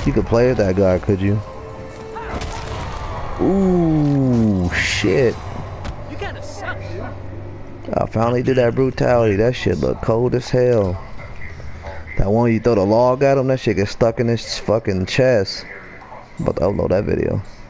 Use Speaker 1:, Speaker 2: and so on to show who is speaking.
Speaker 1: You could play with that guy, could you? Ooh, shit.
Speaker 2: You kinda suck, dude.
Speaker 1: I finally did that brutality. That shit look cold as hell. That one you throw the log at him, that shit gets stuck in his fucking chest. I'm about to upload that video.